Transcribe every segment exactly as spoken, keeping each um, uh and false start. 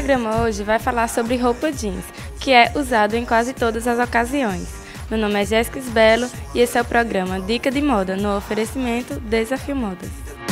programa hoje vai falar sobre roupa jeans, que é usado em quase todas as ocasiões. Meu nome é Jéssica Isbelo e esse é o programa Dica de Moda, no oferecimento Desafio Modas.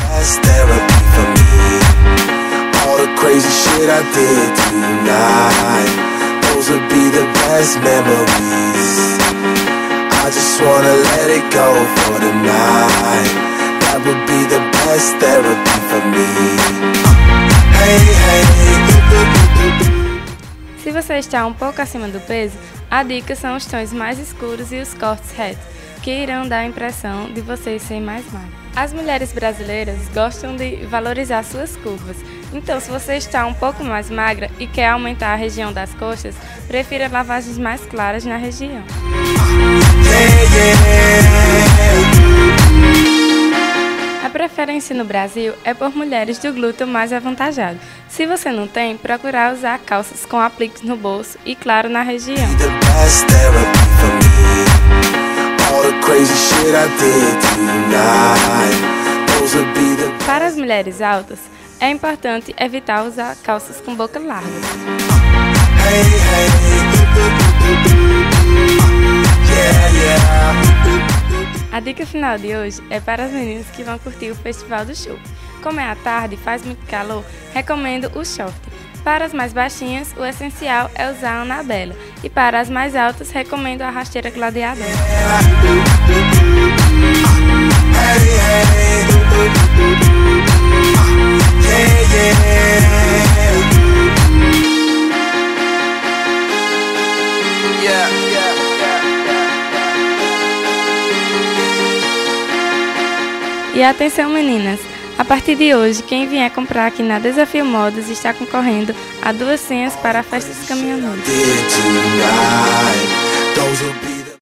Se você está um pouco acima do peso, a dica são os tons mais escuros e os cortes retos, que irão dar a impressão de você ser mais magro. As mulheres brasileiras gostam de valorizar suas curvas, então se você está um pouco mais magra e quer aumentar a região das coxas, prefira lavagens mais claras na região. A preferência no Brasil é por mulheres do glúteo mais avantajado. Se você não tem, procurar usar calças com apliques no bolso e, claro, na região. Para as mulheres altas, é importante evitar usar calças com boca larga. A dica final de hoje é para as meninas que vão curtir o Festival do Show. Como é à tarde e faz muito calor, recomendo o short. Para as mais baixinhas, o essencial é usar a Anabela. E para as mais altas, recomendo a rasteira gladiador. E atenção, meninas! A partir de hoje, quem vier comprar aqui na Desafio Modas está concorrendo a duas senhas para a festa dos caminhoneiros.